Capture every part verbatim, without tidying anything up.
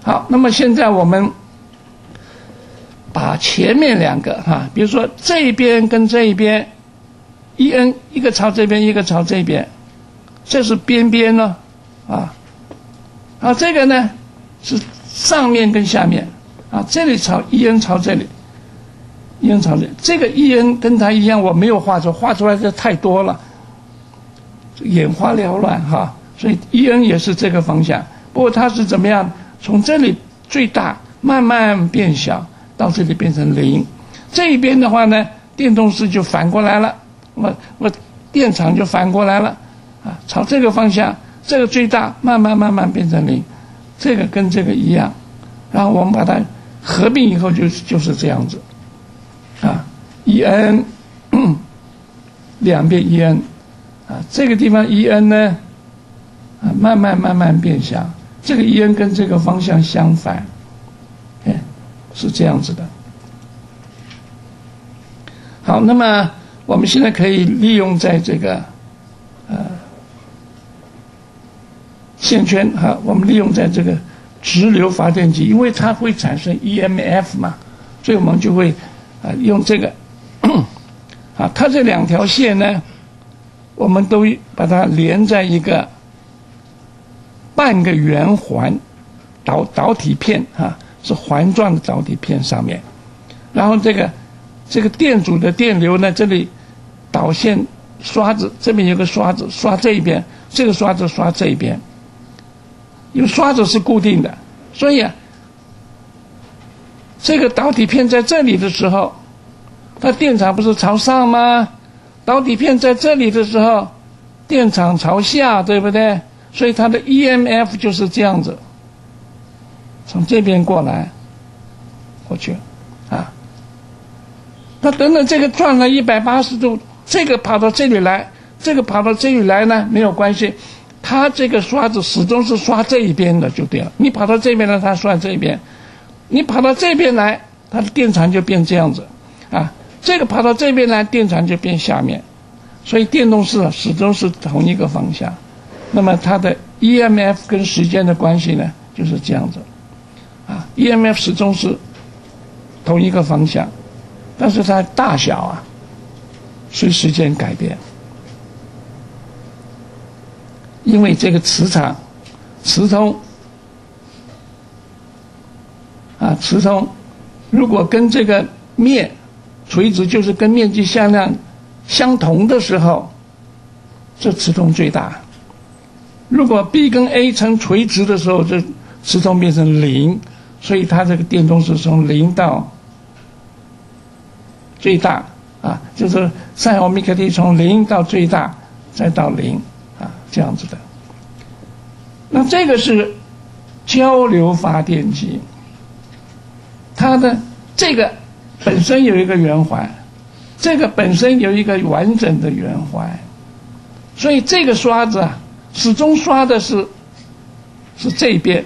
好，那么现在我们把前面两个哈，比如说这一边跟这一边 E N 一个朝这边，一个朝这边，这是边边呢啊，啊这个呢是上面跟下面啊，这里朝 E N 朝这里 ，E N 朝这里，这个 E N 跟它一样，我没有画出，画出来的太多了，眼花缭乱哈，所以 E N 也是这个方向，不过它是怎么样？从这里最大慢慢变小，到这里变成零。这一边的话呢，电动势就反过来了，我我电场就反过来了啊，朝这个方向，这个最大慢慢慢慢变成零，这个跟这个一样，然后我们把它合并以后就就是这样子啊 ，E N 两边 E N 啊，这个地方 E N 呢啊慢慢慢慢变小。这个 E N 跟这个方向相反，哎，是这样子的。好，那么我们现在可以利用在这个呃线圈哈，我们利用在这个直流发电机，因为它会产生 E M F 嘛，所以我们就会啊、呃、用这个啊，它这两条线呢，我们都把它连在一个半个圆环导导体片啊，是环状的导体片上面，然后这个这个电阻的电流呢，这里导线刷子这边有个刷子刷这一边，这个刷子刷这一边，因为刷子是固定的，所以啊，这个导体片在这里的时候，它电场不是朝上吗？导体片在这里的时候，电场朝下，对不对？所以它的 E M F 就是这样子，从这边过来，过去，啊，那等等这个转了一百八十度，这个跑到这里来，这个跑到这里来呢，没有关系，它这个刷子始终是刷这一边的就对了。你跑到这边来，它刷这边；你跑到这边来，它的电场就变这样子，啊，这个跑到这边来，电场就变下面，所以电动势始终是同一个方向。那么它的 E M F 跟时间的关系呢，就是这样子，啊 ，E M F 始终是同一个方向，但是它大小啊，随时间改变，因为这个磁场、磁通，啊，磁通如果跟这个面垂直，就是跟面积向量相同的时候，这磁通最大。如果 B 跟 A 呈垂直的时候，这磁通变成零，所以它这个电动是从零到最大啊，就是 sin 欧米伽 t 从零到最大，再到零啊，这样子的。那这个是交流发电机，它的这个本身有一个圆环，这个本身有一个完整的圆环，所以这个刷子啊，始终刷的是是这边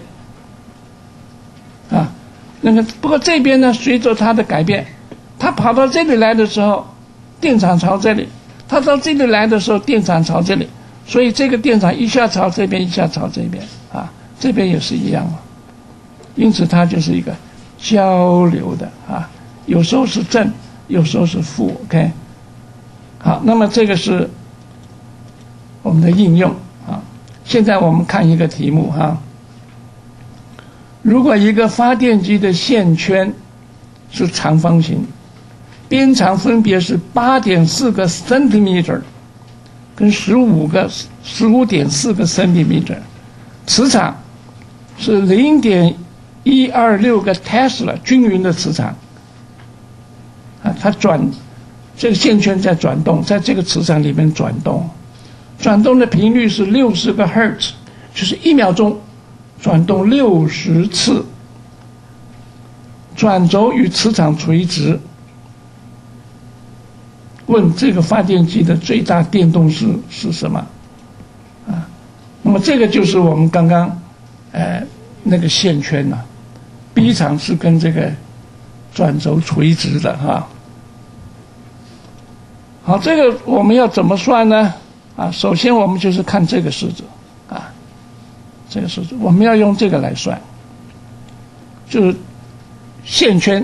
啊，那个不过这边呢，随着它的改变，它跑到这里来的时候，电场朝这里；它到这里来的时候，电场朝这里。所以这个电场一下朝这边，一下朝这边啊，这边也是一样啊。因此它就是一个交流的啊，有时候是正，有时候是负 ，OK。好，那么这个是我们的应用啊。现在我们看一个题目哈、啊，如果一个发电机的线圈是长方形，边长分别是 八点四 个 centimeter 跟十五个 十五点四 个 centimeter， 磁场是 零点一二六 个 Tesla 均匀的磁场啊，它转这个线圈在转动，在这个磁场里面转动，转动的频率是六十个 Hertz， 就是一秒钟转动六十次，转轴与磁场垂直。问这个发电机的最大电动势是什么？啊，那么这个就是我们刚刚呃那个线圈呐、啊、，B 场是跟这个转轴垂直的哈。好，这个我们要怎么算呢？啊，首先我们就是看这个式子啊，这个式子我们要用这个来算就是线圈，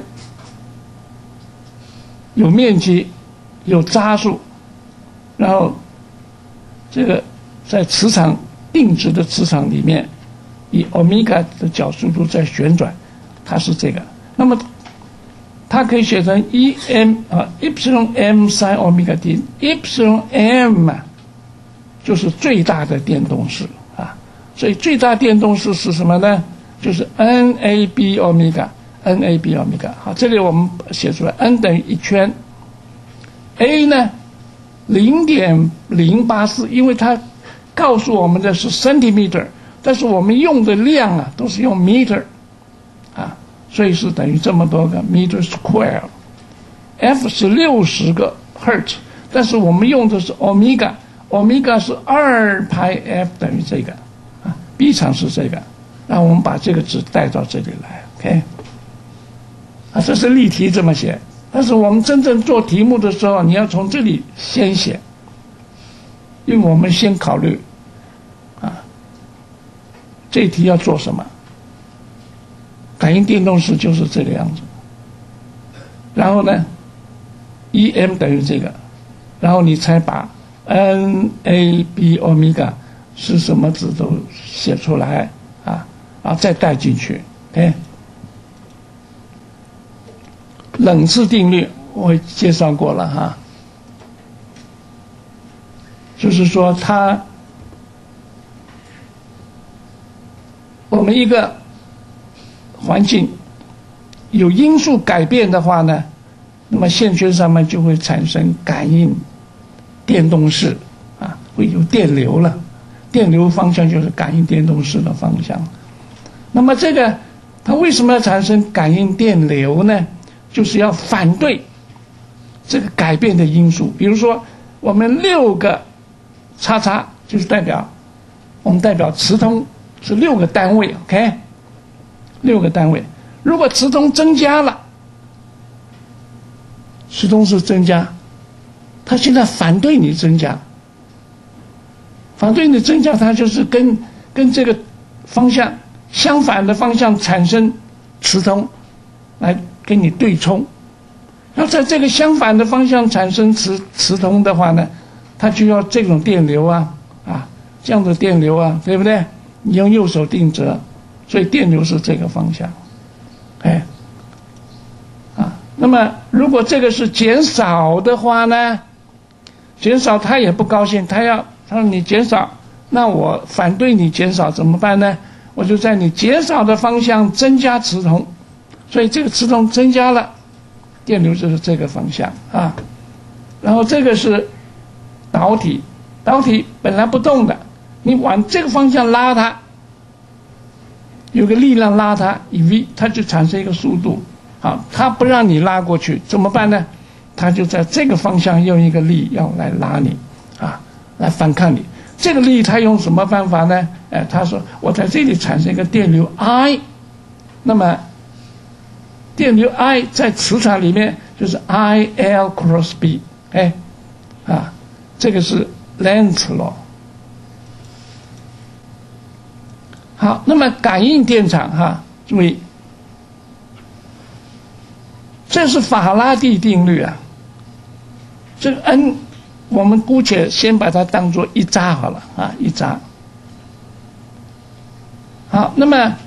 有面积，有扎数，然后这个在磁场定值的磁场里面，以欧米伽的角速度在旋转，它是这个。那么它可以写成 E M 啊 epsilon m sin 欧米伽 t epsilon m 啊，就是最大的电动势啊。所以最大电动势是什么呢？就是 N A B 欧米伽 N A B 欧米伽。好，这里我们写出来 N 等于一圈 ，A 呢零点零八四，因为它告诉我们的是 centimeter， 但是我们用的量啊都是用 meter 啊，所以是等于这么多个 meter square。F 是六十个 hertz， 但是我们用的是欧米伽，欧米伽是二派 F 等于这个啊 ，B 场是这个。那我们把这个值带到这里来 ，OK？ 啊，这是例题这么写，但是我们真正做题目的时候，你要从这里先写，因为我们先考虑啊，这一题要做什么？感应电动势就是这个样子。然后呢 ，E M 等于这个，然后你才把 N A B 欧米伽是什么值都写出来啊。然后再带进去 ，OK？ 冷次定律我介绍过了哈，就是说它，我们一个环境有因素改变的话呢，那么线圈上面就会产生感应电动势啊，会有电流了，电流方向就是感应电动势的方向。那么这个它为什么要产生感应电流呢？就是要反对这个改变的因素。比如说我们六个叉叉就是代表我们代表磁通是六个单位 ，OK？ 六个单位，如果磁通增加了，磁通是增加，它现在反对你增加，反对你增加，它就是跟跟这个方向相反的方向产生磁通，来跟你对冲。那在这个相反的方向产生磁磁通的话呢，它就要这种电流啊啊这样的电流啊，对不对？你用右手定则，所以电流是这个方向，哎啊。那么如果这个是减少的话呢，减少他也不高兴，他要他说你减少，那我反对你减少怎么办呢？我就在你减少的方向增加磁通，所以这个磁通增加了，电流就是这个方向啊。然后这个是导体，导体本来不动的，你往这个方向拉它，有个力量拉它，以 v 它就产生一个速度，好，它不让你拉过去怎么办呢？它就在这个方向用一个力要来拉你啊，来反抗你。这个力它用什么办法呢？哎，他说我在这里产生一个电流 I， 那么电流 I 在磁场里面就是 I L cross B， 哎，啊，这个是 Lenz law。好，那么感应电场哈，注意，这是法拉第定律啊。这个 N， 我们姑且先把它当作一扎好了啊，一扎。好，那么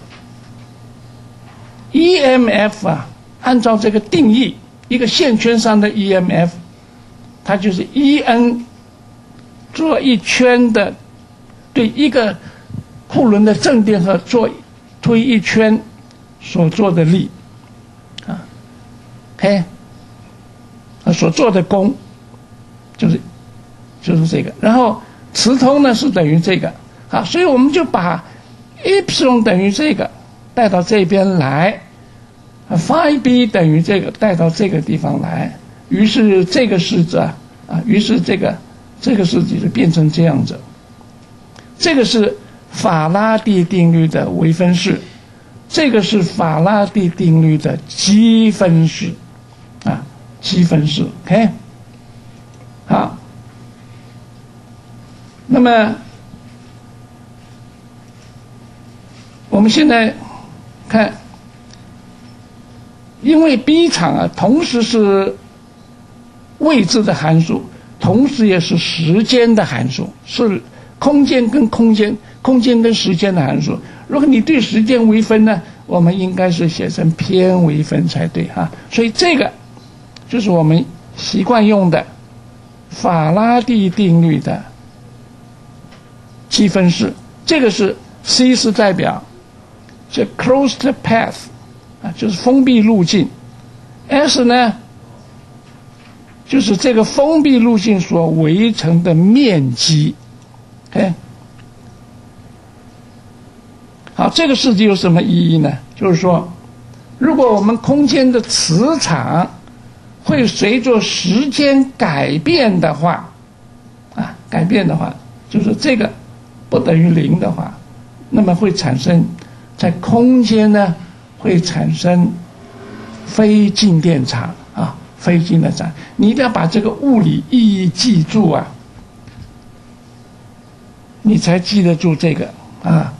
E M F 啊，按照这个定义，一个线圈上的 E M F， 它就是 E N 做一圈的对一个库仑的正电荷做推一圈所做的力啊 ，OK， 啊所做的功就是就是这个，然后磁通呢是等于这个啊，所以我们就把 epsilon 等于这个带到这边来，啊 phi b 等于这个带到这个地方来，于是这个式子啊啊，于是这个这个式子就变成这样子，这个是法拉第定律的微分式，这个是法拉第定律的积分式啊，积分式 ，OK， 好，那么我们现在看因为 B 场啊，同时是位置的函数，同时也是时间的函数，是空间跟空间、空间跟时间的函数。如果你对时间微分呢，我们应该是写成偏微分才对哈。所以这个就是我们习惯用的法拉第定律的积分式。这个是 C 是代表这 closed path 啊，就是封闭路径。S 呢，就是这个封闭路径所围成的面积。哎，好，这个式子有什么意义呢？就是说，如果我们空间的磁场会随着时间改变的话，啊，改变的话，就是这个不等于零的话，那么会产生在空间呢会产生非静电场啊，非静电场。你一定要把这个物理意义记住啊，你才记得住这个啊。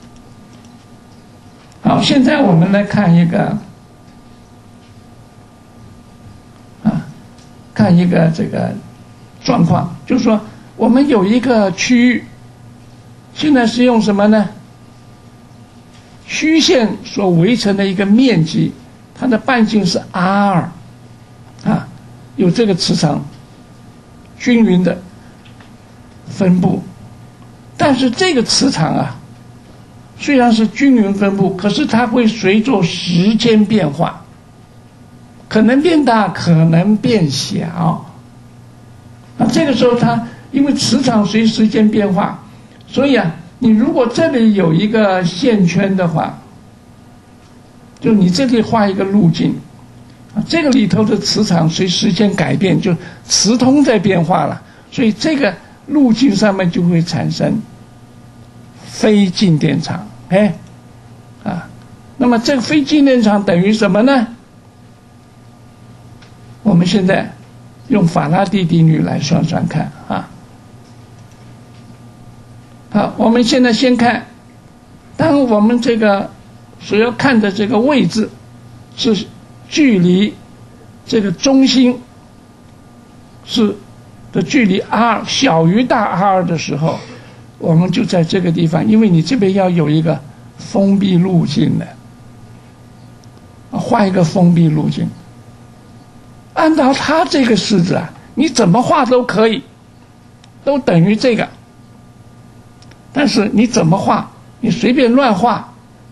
好，现在我们来看一个啊，看一个这个状况，就是说我们有一个区域，现在是用什么呢？虚线所围成的一个面积，它的半径是 R 啊，有这个磁场均匀的分布，但是这个磁场啊，虽然是均匀分布，可是它会随着时间变化，可能变大，可能变小。那这个时候它因为磁场随时间变化，所以啊，你如果这里有一个线圈的话，就你这里画一个路径，这个里头的磁场随时间改变，就磁通在变化了，所以这个路径上面就会产生非静电场。哎，啊，那么这个非静电场等于什么呢？我们现在用法拉第定律来算算看啊。好，我们现在先看，当我们这个所要看的这个位置是距离这个中心是的距离 r 小于大 R 的时候，我们就在这个地方，因为你这边要有一个封闭路径的，画一个封闭路径。按照它这个式子啊，你怎么画都可以，都等于这个。但是你怎么画，你随便乱画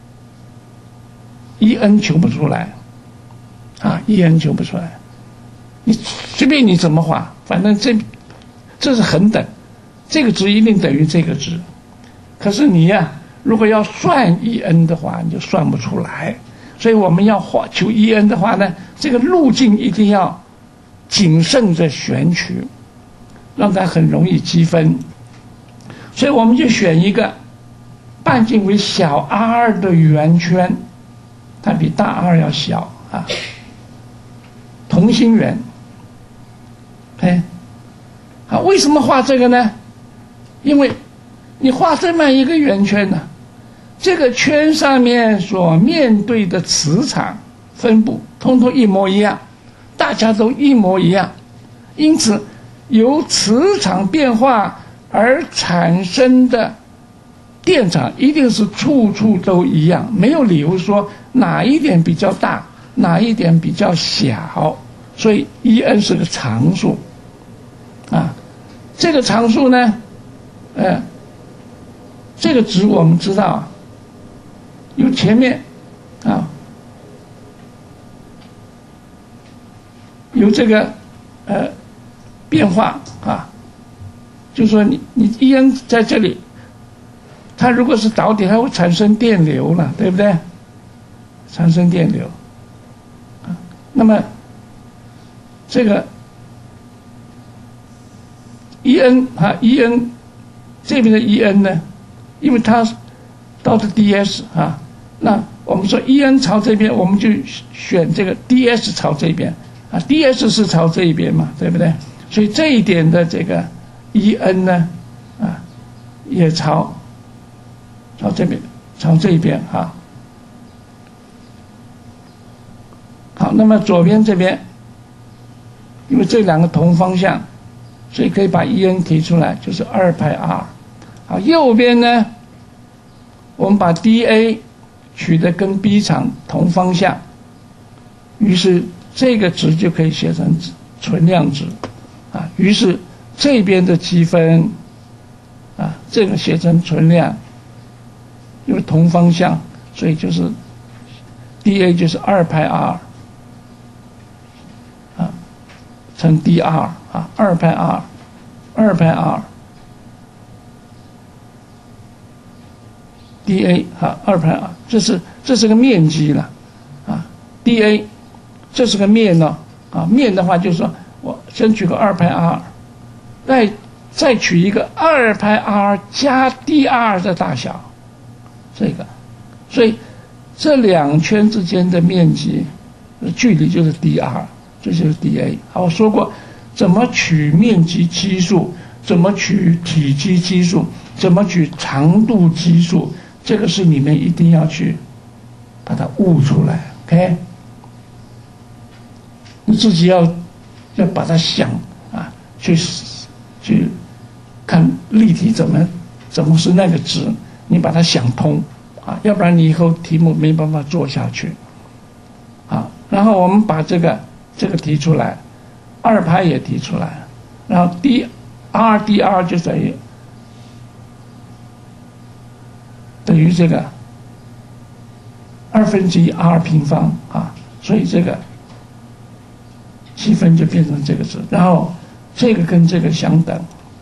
，E n 求不出来，啊 ，E n 求不出来。你随便你怎么画，反正这这是恒等，这个值一定等于这个值。可是你呀、啊，如果要算 E n 的话，你就算不出来。所以我们要画求 E n 的话呢，这个路径一定要谨慎的选取，让它很容易积分。所以我们就选一个半径为小 r 的圆圈，它比大 R 要小啊，同心圆。哎，好，为什么画这个呢？因为你画这么一个圆圈呢，这个圈上面所面对的磁场分布通通一模一样，大家都一模一样，因此由磁场变化而产生的电场一定是处处都一样，没有理由说哪一点比较大，哪一点比较小。所以 E n 是个常数啊，这个常数呢，呃，这个值我们知道，由前面啊，由这个呃变化啊。就是说你你 E n 在这里，它如果是导体，它会产生电流了，对不对？产生电流，啊，那么这个 E n 啊 E n 这边的 E n 呢，因为它到的 ds 啊，那我们说 E n 朝这边，我们就选这个 ds 朝这边啊 ，ds 是朝这一边嘛，对不对？所以这一点的这个E n 呢，啊，也朝朝这边，朝这边啊。好， 好，那么左边这边，因为这两个同方向，所以可以把 E N 提出来，就是二派 R。好，右边呢，我们把 D A 取得跟 B 场同方向，于是这个值就可以写成存量值啊。于是这边的积分啊，这个写成存量，因为同方向，所以就是 D A 就是二派 R 啊，乘 D R 啊，二派 R， 二派 R。D A 啊，二派 R， 这是这是个面积了啊。D A 这是个面呢啊，面的话就是说我先取个二派 R， 再再取一个二派 R 加 D R 的大小，这个，所以这两圈之间的面积距离就是 D R， 这就是 D A。好，我说过怎么取面积基数，怎么取体积基数，怎么取长度基数。这个是你们一定要去把它悟出来 ，OK？ 你自己要要把它想啊，去去看例题怎么怎么是那个值，你把它想通啊，要不然你以后题目没办法做下去。好，然后我们把这个这个提出来，二派也提出来，然后 D R D R 就等于。等于这个二分之一 r 平方啊，所以这个积分就变成这个值，然后这个跟这个相等，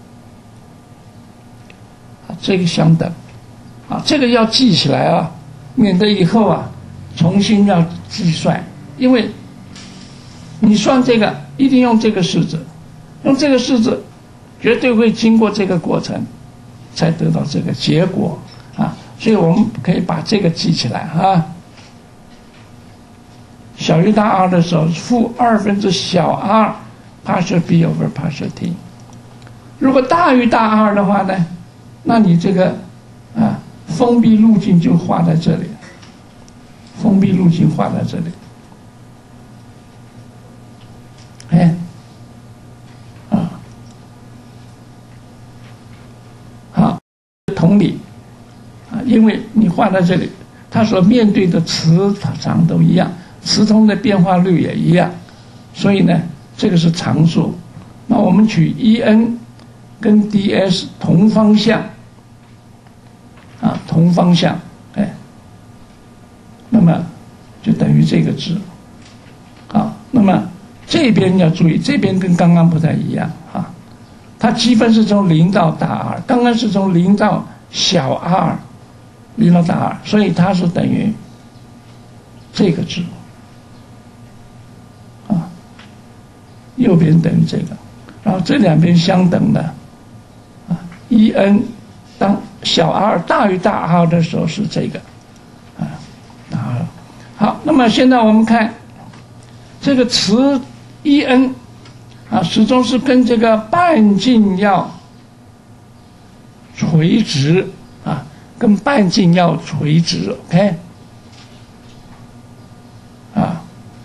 啊，这个相等，啊，这个要记起来啊，免得以后啊重新要计算，因为你算这个一定用这个式子，用这个式子绝对会经过这个过程才得到这个结果啊。所以我们可以把这个记起来啊。小于大 r 的时候，负二分之小 r partial b over partial t。如果大于大 r 的话呢，那你这个啊封闭路径就画在这里，封闭路径画在这里。哎，啊，好，同理。因为你画在这里，它所面对的磁场都一样，磁通的变化率也一样，所以呢，这个是常数。那我们取 E N 跟 D S 同方向，啊，同方向，哎，那么就等于这个值。啊，那么这边要注意，这边跟刚刚不太一样啊，它积分是从零到大 R， 刚刚是从零到小 r。零到大 r， 所以它是等于这个值啊，右边等于这个，然后这两边相等的啊 ，E N 当小 r 大于大 R 的时候是这个啊，啊，好，那么现在我们看这个磁 E N 啊，始终是跟这个半径要垂直啊。跟半径要垂直 ，OK， 啊，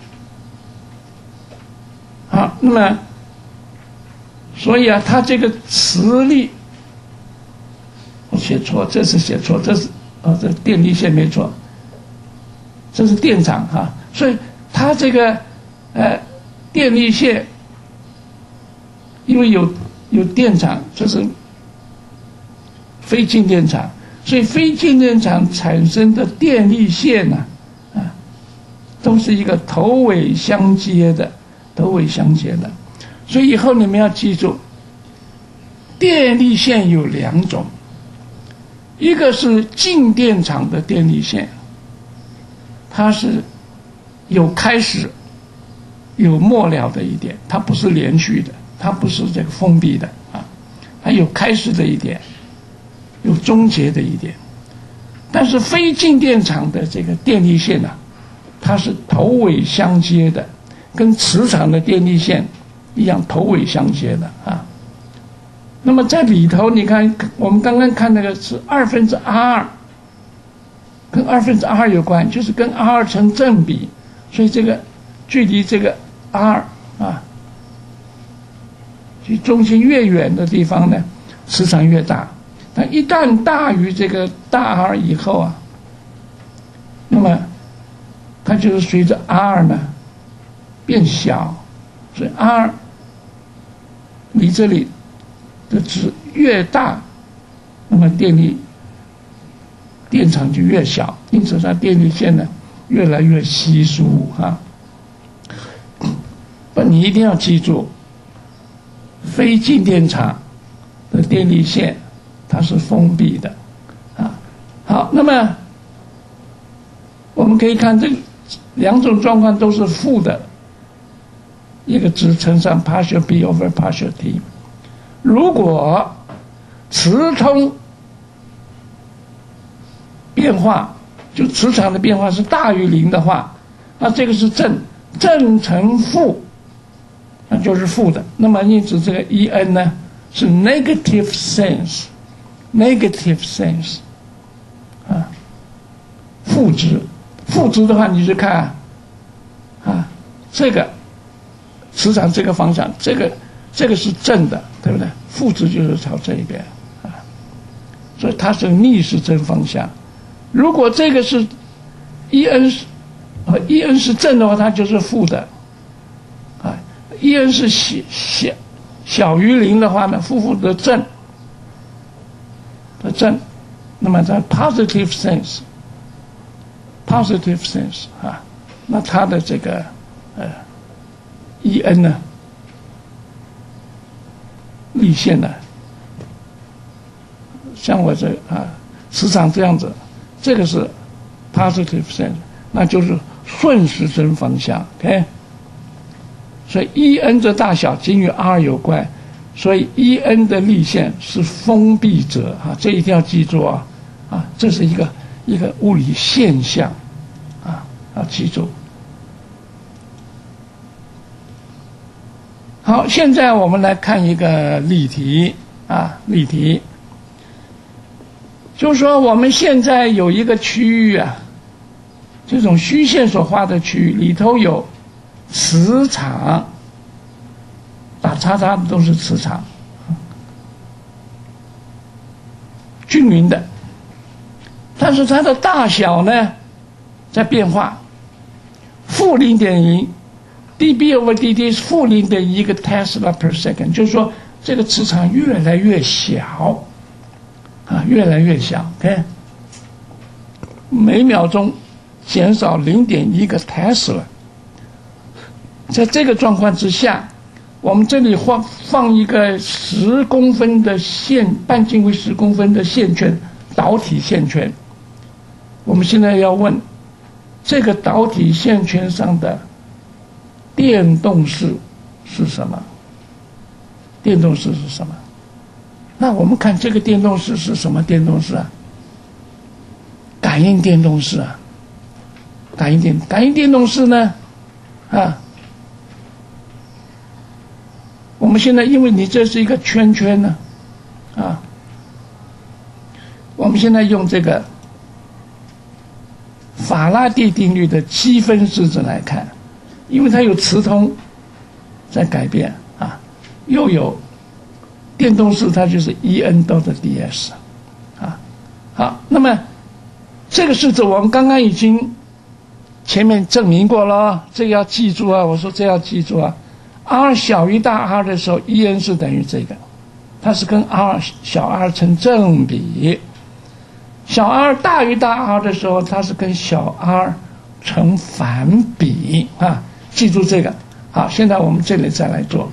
好，那么，所以啊，它这个磁力，我写错，这是写错，这是啊，这电力线没错，这是电场哈、啊，所以它这个呃电力线，因为有有电场，这是非静电场。所以非静电场产生的电力线呢、啊，啊，都是一个头尾相接的，头尾相接的。所以以后你们要记住，电力线有两种，一个是静电场的电力线，它是有开始、有末了的一点，它不是连续的，它不是这个封闭的啊，它有开始的一点。有终结的一点，但是非静电场的这个电力线呢、啊，它是头尾相接的，跟磁场的电力线一样头尾相接的啊。那么在里头，你看我们刚刚看那个是二分之 r， 跟二分之 r 有关，就是跟 r 成正比，所以这个距离这个 R 啊，离中心越远的地方呢，磁场越大。但一旦大于这个大 R 以后啊，那么它就是随着 R 呢变小，所以 R 离这里的值越大，那么电力电场就越小，因此它电力线呢越来越稀疏啊。不，你一定要记住，非静电场的电力线它是封闭的啊。好，那么我们可以看这两种状况都是负的一个值乘上 partial B over partial T。如果磁通变化，就磁场的变化是大于零的话，那这个是正，正乘负，那就是负的。那么因此这个 E N 呢是 negative sense，negative sense 啊，负值。负值的话，你就看啊，这个磁场这个方向，这个这个是正的，对不对？负值就是朝这一边啊，所以它是逆时针方向。如果这个是 E N 是呃 E N 是正的话，它就是负的啊。E N 是小小小于零的话呢，负负的正的正，那么在 positive sense。positive sense 啊，那它的这个呃 E N 呢，力线呢，像我这啊磁场这样子，这个是 positive sense， 那就是顺时针方向 ，OK。所以 E N 的大小仅与 R 有关，所以 E N 的力线是封闭者啊，这一定要记住啊啊，这是一个。一个物理现象，啊，要记住。好，现在我们来看一个例题啊，例题，就是说我们现在有一个区域啊，这种虚线所画的区域里头有磁场，打叉叉的都是磁场，均匀的。但是它的大小呢在变化，负零点一 dB over dt 是负零点一个 Tesla per second， 就是说这个磁场越来越小啊，越来越小 ，OK， 每秒钟减少零点一个 Tesla。在这个状况之下，我们这里放放一个十公分的线，半径为十公分的线圈，导体线圈。我们现在要问，这个导体线圈上的电动势是什么？电动势是什么？那我们看这个电动势是什么电动势啊？感应电动势啊，感应电感应电动势呢，啊，我们现在因为你这是一个圈圈呢，啊，我们现在用这个法拉第定律的积分式子来看，因为它有磁通在改变啊，又有电动势，它就是 E N 到的 ds 啊。好，那么这个式子我们刚刚已经前面证明过了，这个要记住啊，我说这要记住啊。R 小于大 R 的时候 ，E N 是等于这个，它是跟 R 小 r 成正比。小 r 大于大 R 的时候，它是跟小 r 成反比啊，记住这个。好，现在我们这里再来做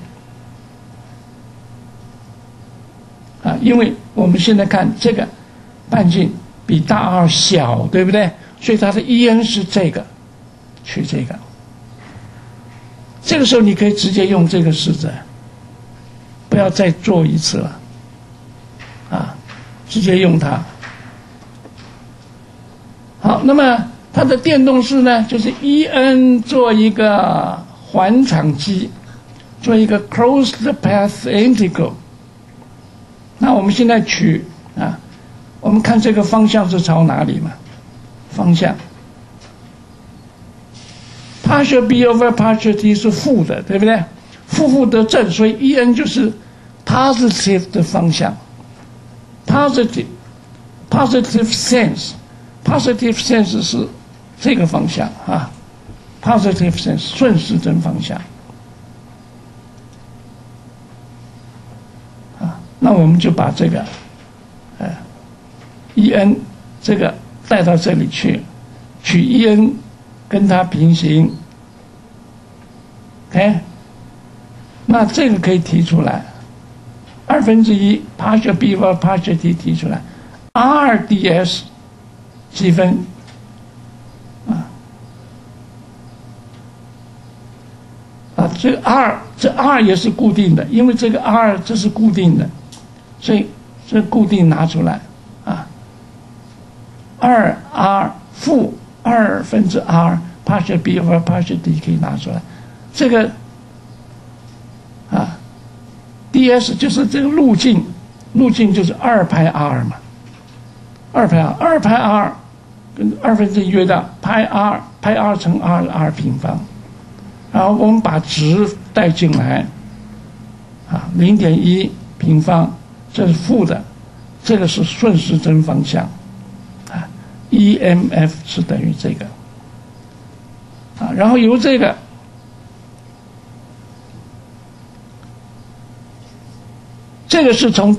啊，因为我们现在看这个半径比大 R 小，对不对？所以它的 E N 是这个，取这个。这个时候你可以直接用这个式子，不要再做一次了啊，直接用它。好，那么它的电动势呢，就是 E N 做一个环场积，做一个 closed path integral。那我们现在取啊，我们看这个方向是朝哪里嘛？方向，它 partial B over partial T 是负的，对不对？负负得正，所以 E N 就是 positive 的方向 ，positive positive sense positive sense 是这个方向啊 ，positive sense 顺时针方向啊，那我们就把这个呃 E N 这个带到这里去，取 E N 跟它平行 ，OK。那这个可以提出来，二分之一 partial B over partial T 提出来 ，R ds 积分啊啊，这个 R 这 R 也是固定的，因为这个 R 这是固定的，所以这固定拿出来啊，二 R 负二分之 R partial B over partial T 可以拿出来，这个。啊 ，ds 就是这个路径，路径就是二派 r 嘛，二派 r， 二派 r 跟二分之一约到派 r， 派 r 乘 r 的 r 平方，然后我们把值带进来，啊，零点一平方，这是负的，这个是顺时针方向，啊 ，E M F 是等于这个，啊，然后由这个。这个是从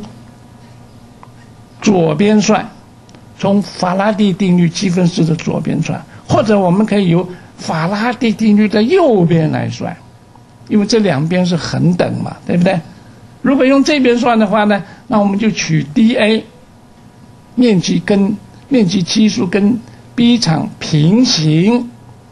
左边算，从法拉第定律积分式的左边算，或者我们可以由法拉第定律的右边来算，因为这两边是恒等嘛，对不对？如果用这边算的话呢，那我们就取 dA 面积跟面积基数跟 B 场平行，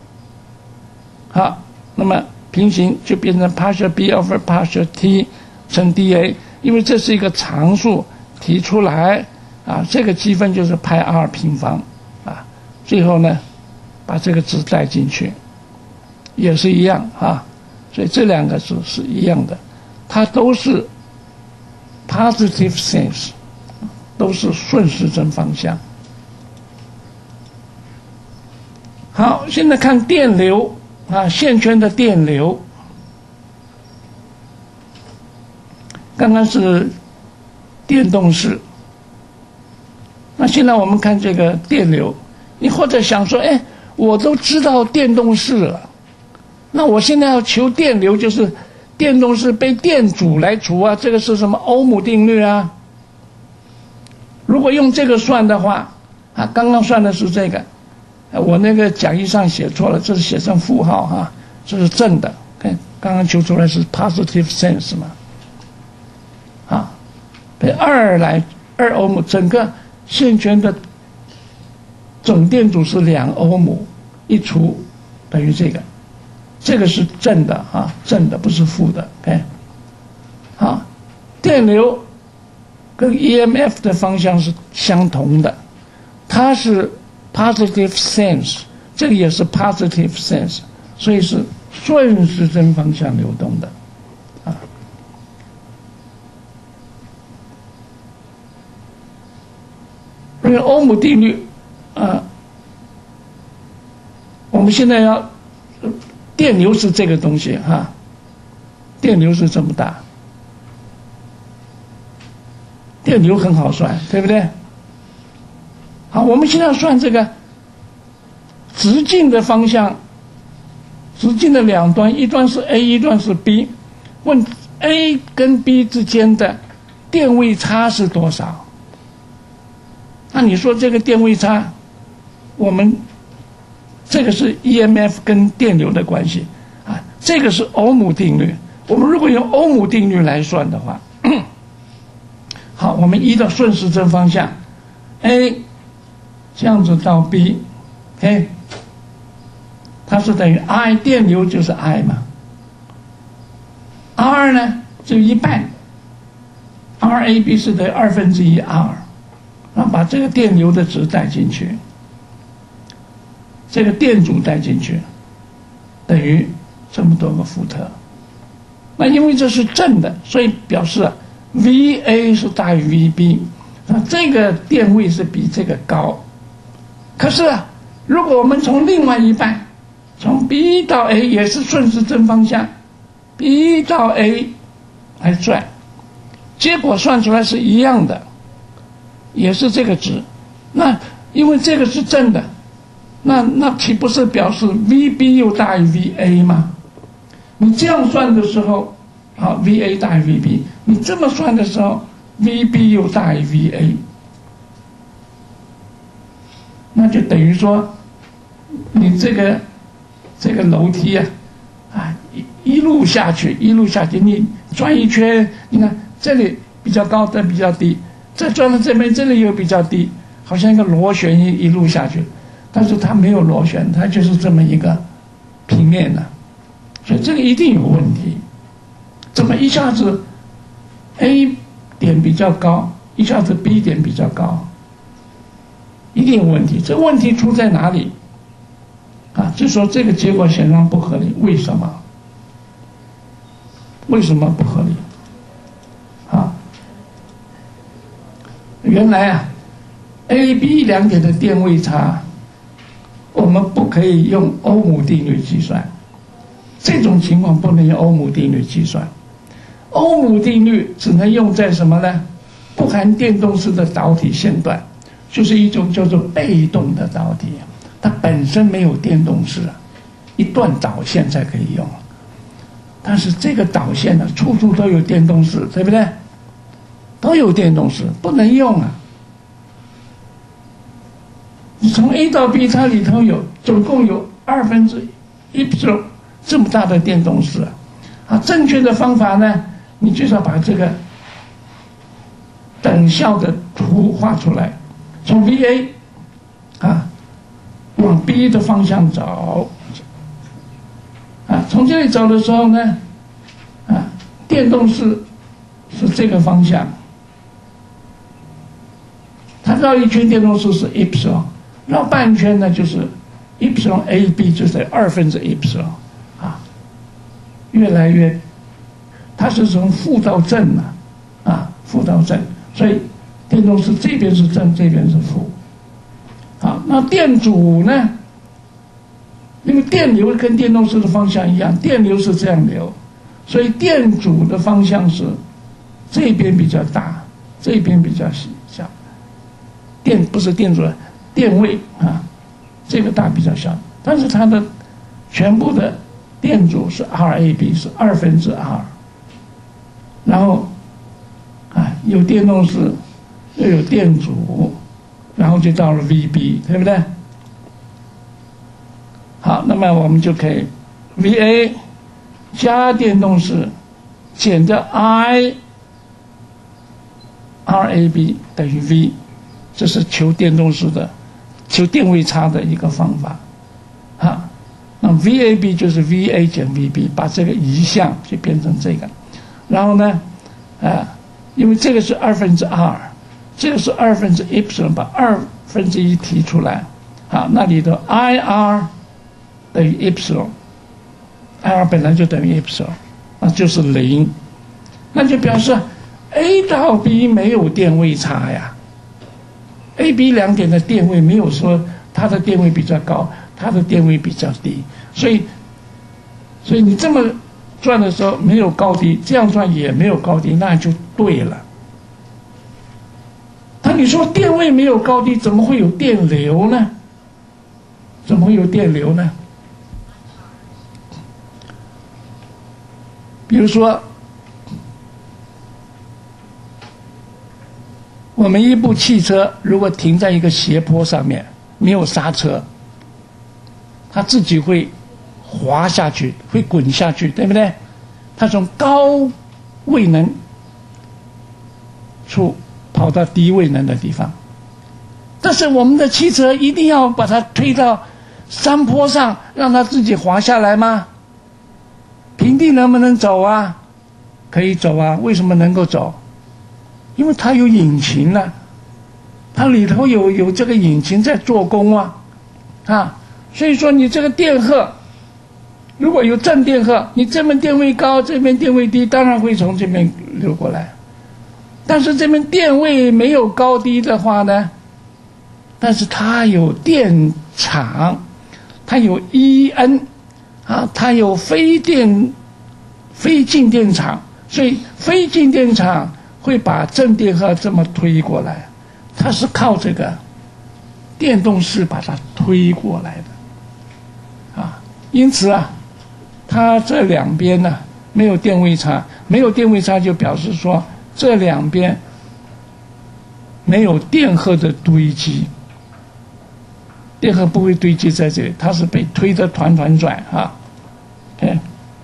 好，那么平行就变成 partial B over partial T 乘 dA。因为这是一个常数提出来啊，这个积分就是派 r 平方啊，最后呢把这个值带进去，也是一样啊，所以这两个值是一样的，它都是 positive sense， 都是顺时针方向。好，现在看电流啊，线圈的电流。刚刚是电动式，那现在我们看这个电流，你或者想说，哎，我都知道电动式了，那我现在要求电流，就是电动式被电阻来除啊，这个是什么欧姆定律啊？如果用这个算的话，啊，刚刚算的是这个，我那个讲义上写错了，这是写成负号哈、啊，这是正的，看刚刚求出来是 positive sense 嘛。啊，被二来二欧姆，整个线圈的总电阻是两欧姆，一除等于这个，这个是正的啊，正的不是负的 ，OK。好，电流跟 E M F 的方向是相同的，它是 positive sense， 这个也是 positive sense， 所以是顺时针方向流动的。因为欧姆定律，啊，我们现在要电流是这个东西哈、啊，电流是这么大，电流很好算，对不对？好，我们现在要算这个直径的方向，直径的两端，一端是 A， 一端是 B， 问 A 跟 B 之间的电位差是多少？那你说这个电位差，我们这个是 E M F 跟电流的关系啊，这个是欧姆定律。我们如果用欧姆定律来算的话，好，我们依照顺时针方向 ，A 这样子到 B，OK， 它是等于 I， 电流就是 I 嘛 ，R 呢就一半 ，R A B 是等于二分之一 R。然后把这个电流的值带进去，这个电阻带进去，等于这么多个伏特。那因为这是正的，所以表示、啊、V A 是大于 V B， 那这个电位是比这个高。可是啊，如果我们从另外一半，从 B 到 A 也是顺时针方向 ，B 到 A 来转，结果算出来是一样的，也是这个值。那因为这个是正的，那那岂不是表示 V B 又大于 V A 吗？你这样算的时候，啊 V A 大于 V B， 你这么算的时候 ，V B 又大于 V A， 那就等于说，你这个这个楼梯啊，啊一一路下去，一路下去，你转一圈，你看这里比较高，这比较低，再转到这边，这里又比较低，好像一个螺旋一一路下去，但是它没有螺旋，它就是这么一个平面的。所以这个一定有问题，怎么一下子 A 点比较高，一下子 B 点比较高，一定有问题。这问题出在哪里？啊，就说这个结果显然不合理，为什么？为什么不合理？啊，原来啊 ，A、B 两点的电位差，我们不可以用欧姆定律计算。这种情况不能用欧姆定律计算，欧姆定律只能用在什么呢？不含电动式的导体线段，就是一种叫做被动的导体，它本身没有电动式，一段导线才可以用。但是这个导线呢，处处都有电动式，对不对？都有电动式，不能用啊。你从 A 到 B， 它里头有总共有二分之一 epsilon。这么大的电动式啊，正确的方法呢，你就是要把这个等效的图画出来，从 V A 啊往 B 的方向走啊，从这里走的时候呢，啊，电动式是这个方向，它绕一圈电动式是 epsilon， 绕半圈呢就是 epsilon A B 就是二分之 epsilon。越来越，它是从负到正嘛，啊，负到正，所以电动式这边是正，这边是负。好，那电阻呢？因为电流跟电动式的方向一样，电流是这样流，所以电阻的方向是这边比较大，这边比较小。电不是电阻，电位啊，这个大比较小，但是它的全部的电阻是 R A B 是二分之 R， 然后啊有电动式又有电阻，然后就到了 V B， 对不对？好，那么我们就可以 V A 加电动式减掉 I R A B 等于 V， 这是求电动式的求电位差的一个方法啊。那 V A B 就是 V A 减 V B， 把这个移项就变成这个，然后呢，啊，因为这个是二分之 R， 这个是二分之 epsilon， 把二分之一提出来，好，那里头 I R 等于 epsilon，I R 本来就等于 epsilon， 那就是零，那就表示 A 到 B 没有电位差呀 ，A、B 两点的电位没有说它的电位比较高。它的电位比较低，所以，所以你这么转的时候没有高低，这样转也没有高低，那就对了。那你说电位没有高低，怎么会有电流呢？怎么会有电流呢？比如说，我们一部汽车如果停在一个斜坡上面，没有刹车。它自己会滑下去，会滚下去，对不对？它从高位能处跑到低位能的地方。但是我们的汽车一定要把它推到山坡上，让它自己滑下来吗？平地能不能走啊？可以走啊。为什么能够走？因为它有引擎啊，它里头有有这个引擎在做工啊，啊。所以说你这个电荷如果有正电荷，你这边电位高，这边电位低，当然会从这边流过来。但是这边电位没有高低的话呢，但是它有电场，它有 E N， 啊，它有非电非静电场，所以非静电场会把正电荷这么推过来，它是靠这个电动势把它推过来的啊。因此啊，它这两边呢没有电位差，没有电位差就表示说这两边没有电荷的堆积，电荷不会堆积在这里，它是被推得团团转啊。OK，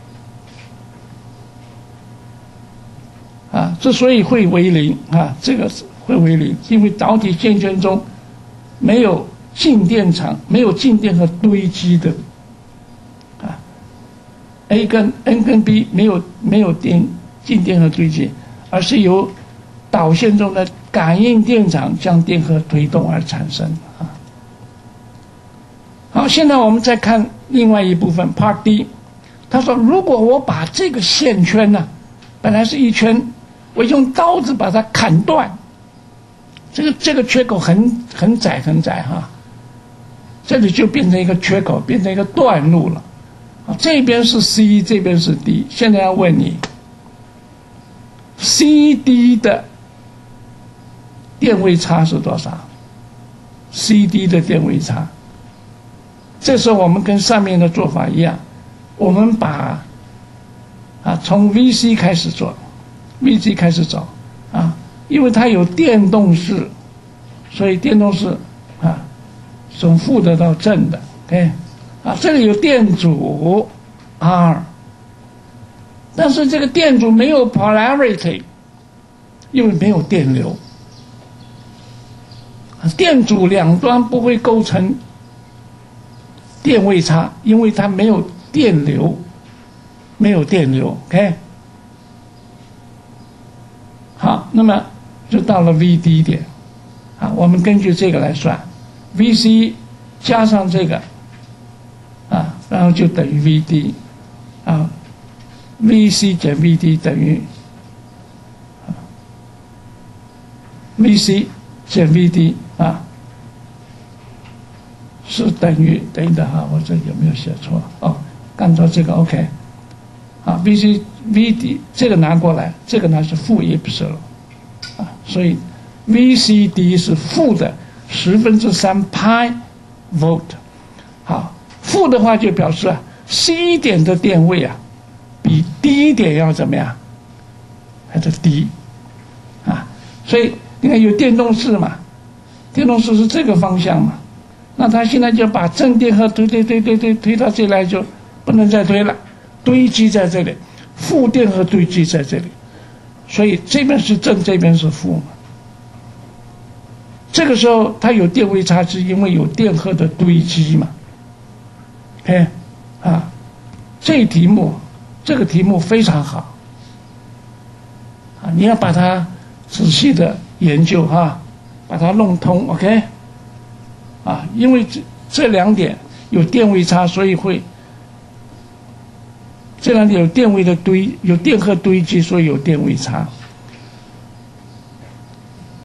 啊，之所以会为零啊，这个会为零，因为导体线圈中没有静电场，没有静电荷堆积的啊。A 跟 N 跟 B 没有没有电静电荷堆积，而是由导线中的感应电场将电荷推动而产生啊。好，现在我们再看另外一部分 Part D， 他说如果我把这个线圈呢、啊，本来是一圈，我用刀子把它砍断，这个这个缺口很很窄很窄哈、啊，这里就变成一个缺口，变成一个断路了。啊，这边是 C， 这边是 D。现在要问你 ，C D 的电位差是多少 ？C D 的电位差。这时候我们跟上面的做法一样，我们把啊从 V C 开始做 ，V C 开始走啊，因为它有电动势，所以电动势啊从负的到正的 ，OK。啊，这里有电阻 R， 但是这个电阻没有 polarity， 因为没有电流，电阻两端不会构成电位差，因为它没有电流，没有电流 ，OK。好，那么就到了 V D 点，啊，我们根据这个来算 ，V C 加上这个。啊，然后就等于 V D， 啊 ，V C 减 V D 等于、啊、V C 减 V D 啊，是等于等于的哈，我这有没有写错？哦，按照这个 OK， 啊 ，V C V D 这个拿过来，这个呢是负 epsilon， 啊，所以 V C D 是负的十分之三派 volt， 好。负的话就表示啊 ，C 点的电位啊，比 D 点要怎么样？还是低啊？所以你看有电动势嘛，电动势是这个方向嘛，那它现在就把正电荷推推推推推推到这里来，就不能再推了，堆积在这里，负电荷堆积在这里，所以这边是正，这边是负嘛。这个时候它有电位差，是因为有电荷的堆积嘛。OK， 啊，这题目，这个题目非常好，啊，你要把它仔细的研究哈、啊，把它弄通 ，OK， 啊，因为这这两点有电位差，所以会这两点有电位的堆，有电荷堆积，所以有电位差。